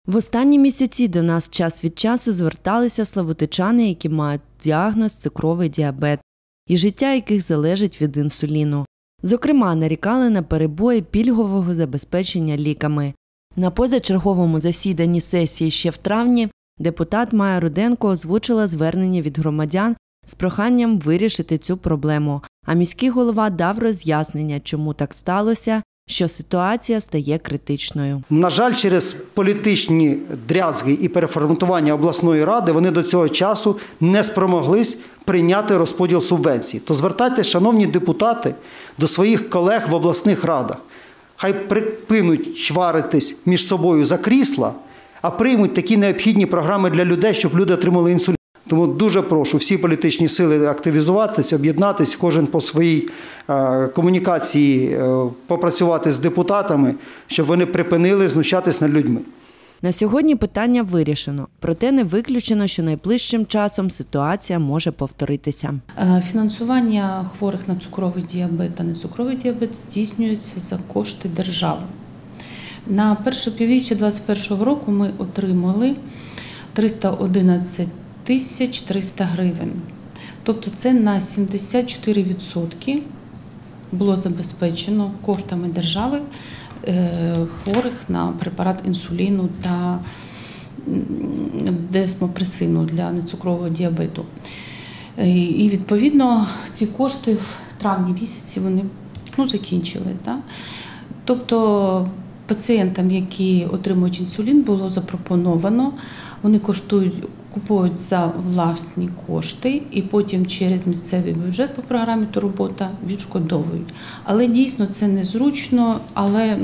В останні місяці до нас час від часу зверталися славутичани, які мають діагноз цукровий діабет, і життя яких залежить від інсуліну. Зокрема, нарікали на перебої пільгового забезпечення ліками. На позачерговому засіданні сесії ще в травні депутат Майя Руденко озвучила звернення від громадян з проханням вирішити цю проблему, а міський голова дав роз'яснення, чому так сталося, що ситуація стає критичною. На жаль, через політичні дрязги і переформатування обласної ради вони до цього часу не спромоглись прийняти розподіл субвенцій. То звертайтесь, шановні депутати, до своїх колег в обласних радах. Хай припинуть чваритись між собою за крісла, а приймуть такі необхідні програми для людей, щоб люди отримали інсулін. Тому дуже прошу всі політичні сили активізуватися, об'єднатися, кожен по своїй комунікації попрацювати з депутатами, щоб вони припинили знущатись над людьми. На сьогодні питання вирішено, проте не виключено, що найближчим часом ситуація може повторитися. Фінансування хворих на цукровий діабет та нецукровий діабет здійснюється за кошти держави. На перше півріччя 2021 року ми отримали 311 300 гривень. Тобто це на 74% було забезпечено коштами держави хворих на препарат інсуліну та десмопресину для нецукрового діабету. І відповідно ці кошти в травні місяці вони закінчились. Да? Тобто пацієнтам, які отримують інсулін, було запропоновано, вони купують за власні кошти і потім через місцевий бюджет по програмі «Турбота» відшкодовують. Але дійсно це незручно, але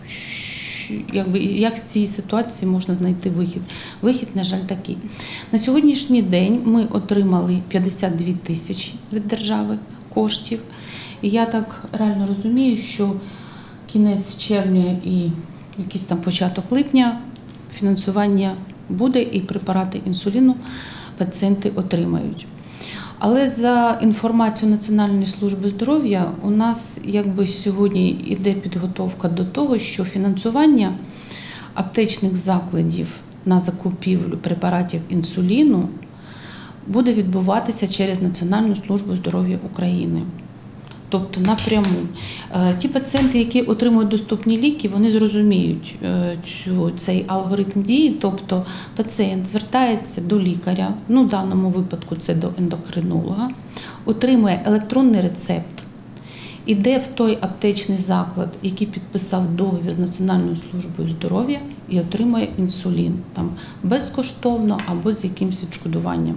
як з цієї ситуації можна знайти вихід? Вихід, на жаль, такий. На сьогоднішній день ми отримали 52 тисячі від держави коштів. І я так реально розумію, що кінець червня і якийсь там початок липня фінансування буде і препарати інсуліну пацієнти отримають. Але за інформацією Національної служби здоров'я у нас сьогодні йде підготовка до того, що фінансування аптечних закладів на закупівлю препаратів інсуліну буде відбуватися через Національну службу здоров'я України. Тобто напряму. Ті пацієнти, які отримують доступні ліки, вони зрозуміють цей алгоритм дії. Тобто пацієнт звертається до лікаря, в даному випадку це до ендокринолога, отримує електронний рецепт, іде в той аптечний заклад, який підписав договір з Національною службою здоров'я, і отримує інсулін безкоштовно або з якимось відшкодуванням.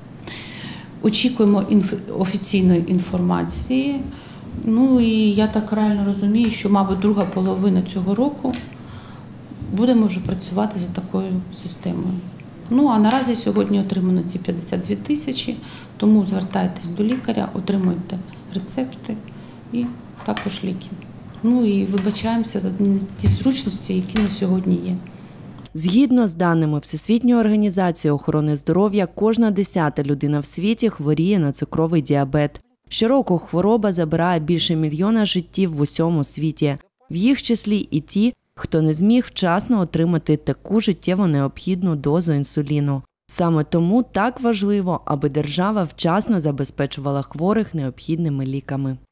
Очікуємо офіційної інформації. І я так реально розумію, що, мабуть, друга половина цього року будемо вже працювати за такою системою. А наразі сьогодні отримано ці 52 тисячі, тому звертайтесь до лікаря, отримуйте рецепти і також ліки. І вибачаємося за ті зручності, які на сьогодні є. Згідно з даними Всесвітньої організації охорони здоров'я, кожна 10-та людина в світі хворіє на цукровий діабет. Щороку хвороба забирає більше 1 мільйона життів в усьому світі. В їх числі і ті, хто не зміг вчасно отримати таку життєво необхідну дозу інсуліну. Саме тому так важливо, аби держава вчасно забезпечувала хворих необхідними ліками.